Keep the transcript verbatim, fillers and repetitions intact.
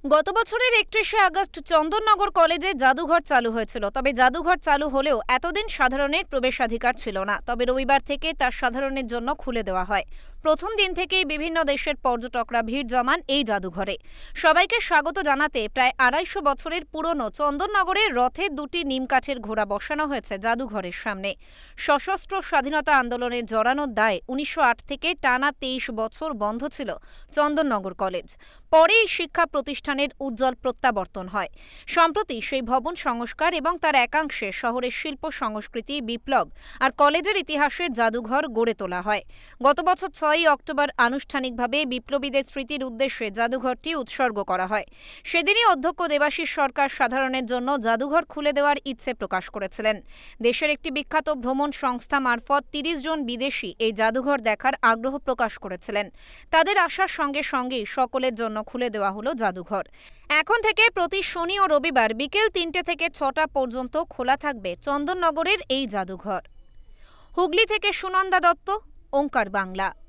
গত বছরের একত্রিশে আগস্ট চন্দননগর কলেজে জাদুঘর চালু হয়েছিল। তবে জাদুঘর চালু হলেও এতদিন সাধারণের প্রবেশাধিকার ছিল না। তবে রবিবার থেকে তা সাধারণের জন্য খুলে দেওয়া হয়। প্রথম দিন থেকেই বিভিন্ন দেশের পর্যটকরা ভিড় জমান এই জাদুঘরে। সবাইকে স্বাগত জানাতে প্রায় আড়াইশো বছরের পুরনো চন্দননগরের রথে দুটি নিমকাঠের ঘোড়া বসানো হয়েছে জাদুঘরের সামনে। সশস্ত্র স্বাধীনতা আন্দোলনের জড়ানোর দায়ে উনিশশো আট থেকে টানা তেইশ বছর বন্ধ ছিল চন্দননগর কলেজ। পরেই শিক্ষা প্রতিষ্ঠানের উজ্জ্বল প্রত্যাবর্তন হয়। সম্প্রতি সেই ভবন সংস্কার এবং তার একাংশে শহরের শিল্প সংস্কৃতি, বিপ্লব আর কলেজের ইতিহাসের জাদুঘর গড়ে তোলা হয়। গত বছর ছয়ই অক্টোবর আনুষ্ঠানিকভাবে বিপ্লবীদের স্মৃতির উদ্দেশ্যে জাদুঘরটি উৎসর্গ করা হয়। সেদিনই অধ্যক্ষ দেবাশিস সরকার সাধারণের জন্য জাদুঘর খুলে দেওয়ার ইচ্ছে প্রকাশ করেছিলেন। দেশের একটি বিখ্যাত ভ্রমণ সংস্থা মারফত তিরিশ জন বিদেশি এই জাদুঘর দেখার আগ্রহ প্রকাশ করেছিলেন। তাদের আসার সঙ্গে সঙ্গেই সকলের জন্য খুলে দেওয়া হলো জাদুঘর। এখন থেকে প্রতি শনি ও রবিবার বিকেল তিনটে থেকে ছটা পর্যন্ত খোলা থাকবে চন্দননগরের এই জাদুঘর। হুগলি থেকে সুনন্দা দত্ত, ওঙ্কার বাংলা।